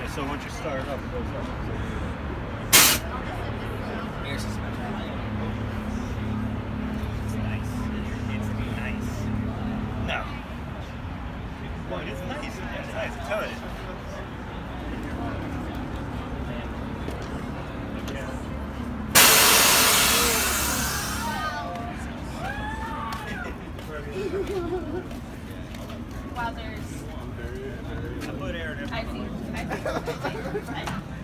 so once you start it up, it goes up. Air suspension. It's nice. It's nice. No. Well, it's nice. It's nice. I'm telling you. While there's... I put air in I see.